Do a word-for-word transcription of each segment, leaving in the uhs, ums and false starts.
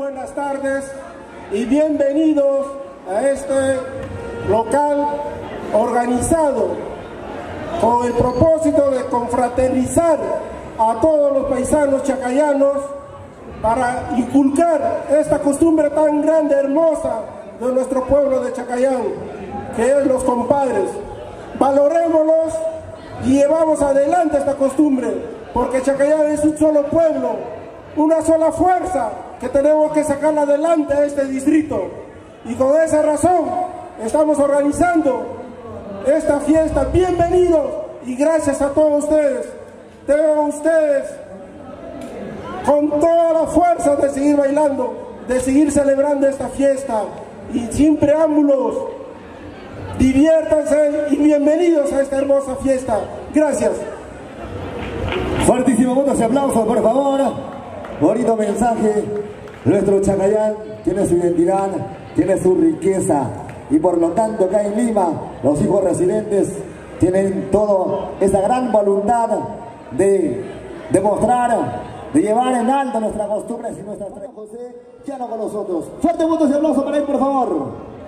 buenas tardes y bienvenidos a este local organizado con el propósito de confraternizar a todos los paisanos chacayanos para inculcar esta costumbre tan grande, hermosa de nuestro pueblo de Chacayán, que es los compadres. Valorémoslos y llevamos adelante esta costumbre, porque Chacayán es un solo pueblo, una sola fuerza que tenemos que sacar adelante a este distrito. Y con esa razón estamos organizando esta fiesta. Bienvenidos y gracias a todos ustedes. Tengan ustedes con toda la fuerza de seguir bailando, de seguir celebrando esta fiesta. Y sin preámbulos, diviértanse y bienvenidos a esta hermosa fiesta. Gracias. Fuertísimo votos y aplausos, por favor. Bonito mensaje. Nuestro Chacayán tiene su identidad, tiene su riqueza. Y por lo tanto acá en Lima, los hijos residentes tienen toda esa gran voluntad de demostrar, de llevar en alto nuestras costumbres y nuestras tradiciones. José, ya no con nosotros. Fuerte votos y aplausos para él, por favor.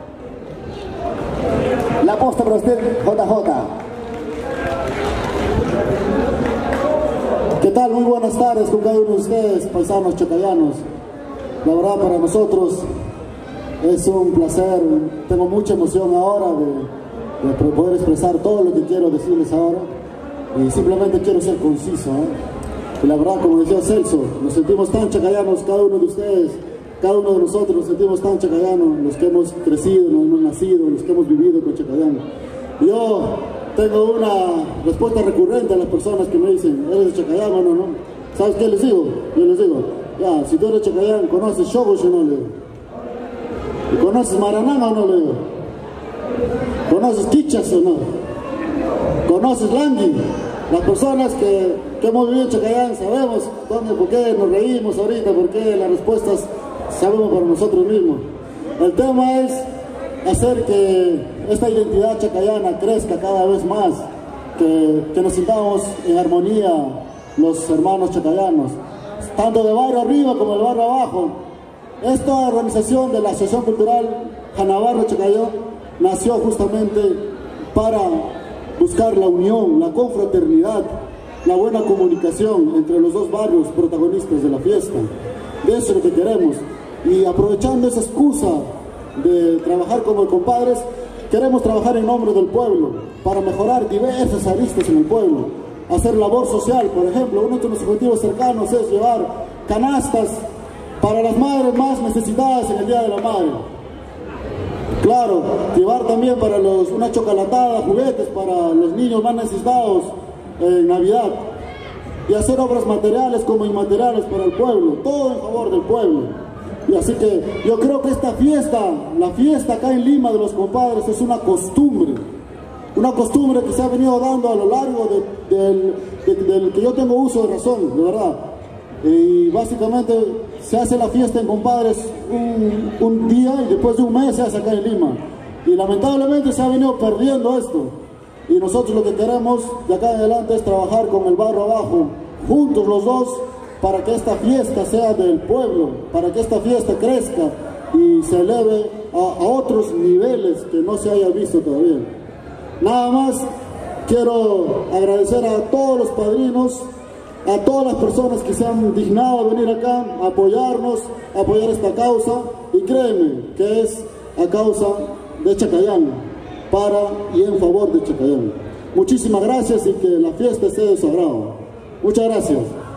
La posta para usted, J J. ¿Qué tal? Muy buenas tardes con cada uno de ustedes, paisanos chacayanos. La verdad, para nosotros es un placer, tengo mucha emoción ahora de, de poder expresar todo lo que quiero decirles ahora, y simplemente quiero ser conciso, ¿eh? Y la verdad, como decía Celso, nos sentimos tan chacayanos, cada uno de ustedes, cada uno de nosotros nos sentimos tan chacayanos, los que hemos crecido, los que hemos nacido, los que hemos vivido con Chacayán. Yo tengo una respuesta recurrente a las personas que me dicen, ¿eres de Chacayán o no? no? ¿Sabes qué les digo? Yo les digo, ya, si tú eres de Chacayán, ¿conoces Shogosh o no? Le digo. ¿Y conoces Maranama o no? Le digo. ¿Conoces Quichas o no? ¿Conoces Langui? Las personas que, que hemos vivido en Chacayán sabemos dónde, por qué nos reímos ahorita, por qué las respuestas sabemos para nosotros mismos. El tema es hacer que esta identidad chacayana crezca cada vez más, que, que nos sintamos en armonía los hermanos chacayanos, tanto de barrio arriba como de barrio abajo. Esta organización de la Asociación Cultural Janabarro Chacayán nació justamente para buscar la unión, la confraternidad, la buena comunicación entre los dos barrios protagonistas de la fiesta. De eso es lo que queremos. Y aprovechando esa excusa de trabajar como compadres, queremos trabajar en nombre del pueblo para mejorar diversas aristas en el pueblo, hacer labor social. Por ejemplo, uno de nuestros objetivos cercanos es llevar canastas para las madres más necesitadas en el Día de la Madre. Claro, llevar también para los, una chocolatada, juguetes para los niños más necesitados en Navidad, y hacer obras materiales como inmateriales para el pueblo, todo en favor del pueblo. Y así que yo creo que esta fiesta, la fiesta acá en Lima de los compadres, es una costumbre, una costumbre que se ha venido dando a lo largo de, del, de, del que yo tengo uso de razón, de verdad. Y básicamente se hace la fiesta en compadres un, un día y después de un mes se hace acá en Lima. Y lamentablemente se ha venido perdiendo esto. Y nosotros lo que queremos de acá en adelante es trabajar con el barrio abajo, juntos los dos, para que esta fiesta sea del pueblo, para que esta fiesta crezca y se eleve a, a otros niveles que no se haya visto todavía. Nada más quiero agradecer a todos los padrinos, a todas las personas que se han dignado a venir acá, a apoyarnos, a apoyar esta causa, y créeme que es a causa de Chacayán, para y en favor de Chacayán. Muchísimas gracias y que la fiesta esté de su agrado. Muchas gracias.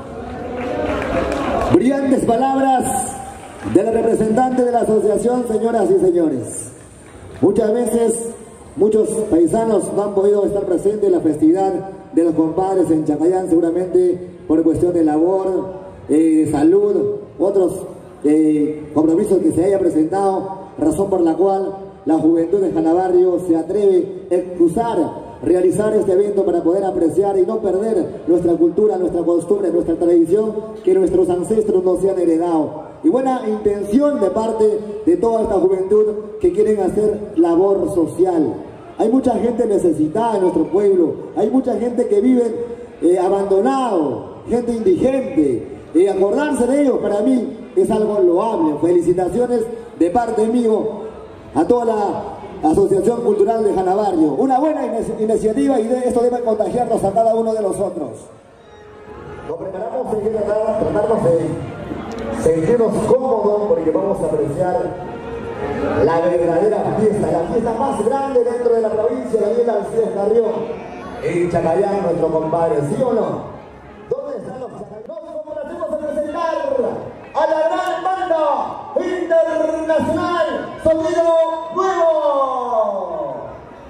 Brillantes palabras de la representante de la asociación, señoras y señores. Muchas veces muchos paisanos no han podido estar presentes en la festividad de los compadres en Chacayán, seguramente por cuestión de labor, eh, salud, otros eh, compromisos que se haya presentado, razón por la cual la juventud de Janabarrio se atreve a cruzar, realizar este evento para poder apreciar y no perder nuestra cultura, nuestra costumbre, nuestra tradición que nuestros ancestros nos han heredado. Y buena intención de parte de toda esta juventud que quieren hacer labor social. Hay mucha gente necesitada en nuestro pueblo, hay mucha gente que vive eh, abandonado, gente indigente. Y acordarse de ellos para mí es algo loable. Felicitaciones de parte mío a toda la Asociación Cultural de Janabarrio. Una buena iniciativa y de esto debe contagiarnos a cada uno de nosotros. Nos preparamos en tratar, tratarnos de sentirnos cómodos porque vamos a apreciar la verdadera fiesta, la fiesta más grande dentro de la provincia de Daniel Alcides Carrión. En Chacayán, nuestro compadre, ¿sí o no? ¿Dónde están los chacayanos? Nos complacemos a presentar a la gran banda internacional Sonido Nuevo.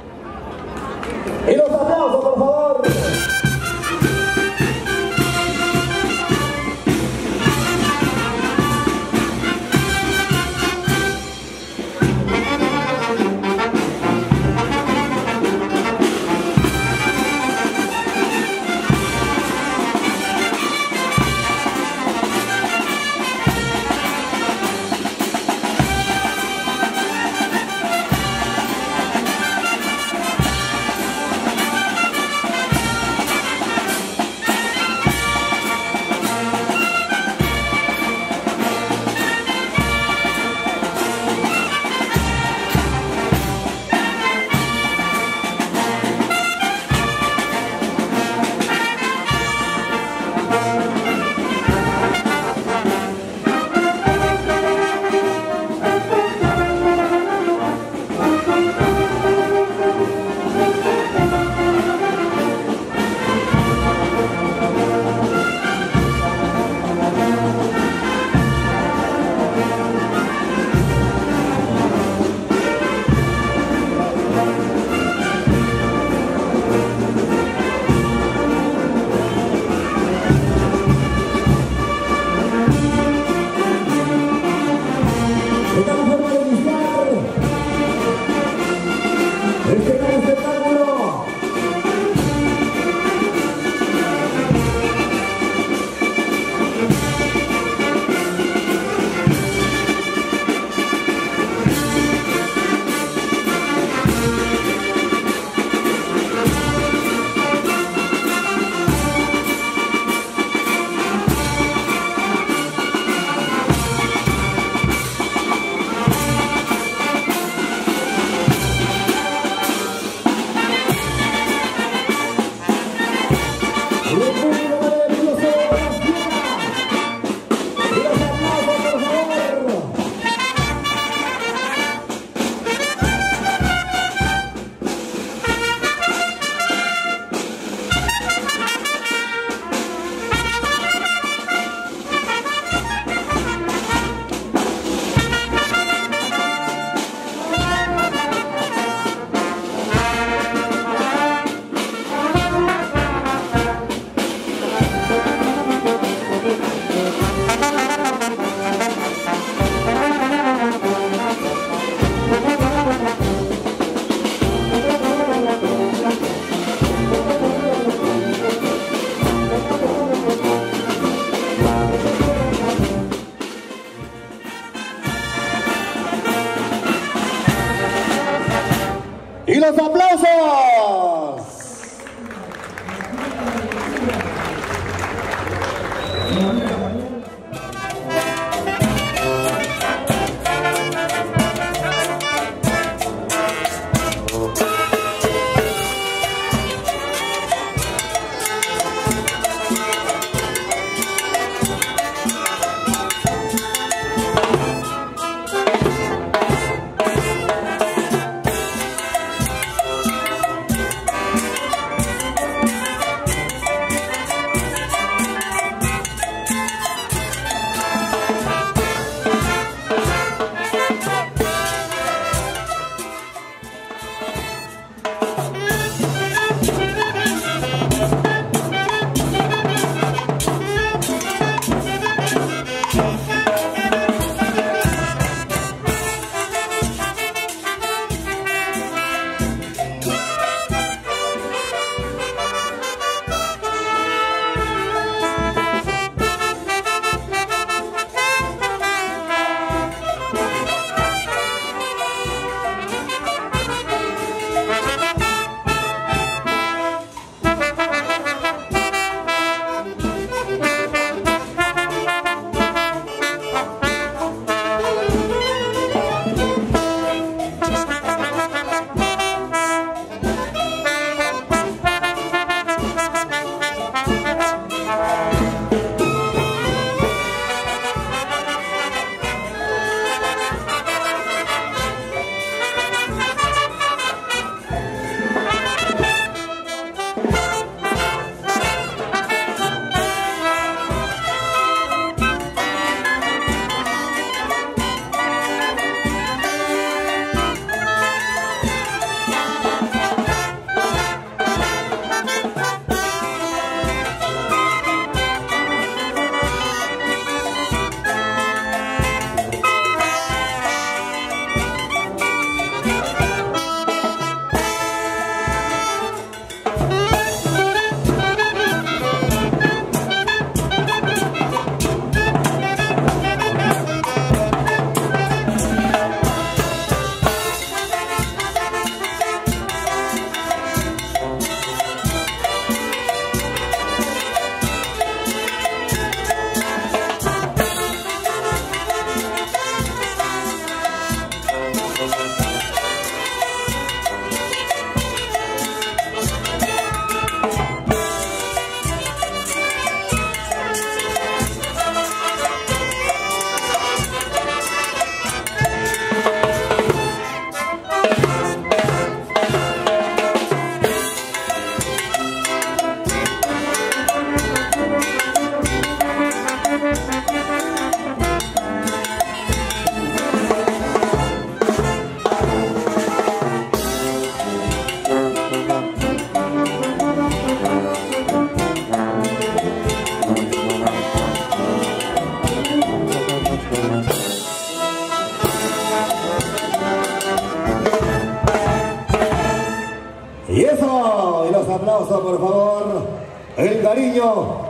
Y los aplausos, por favor. Y eso, y los aplausos por favor, el cariño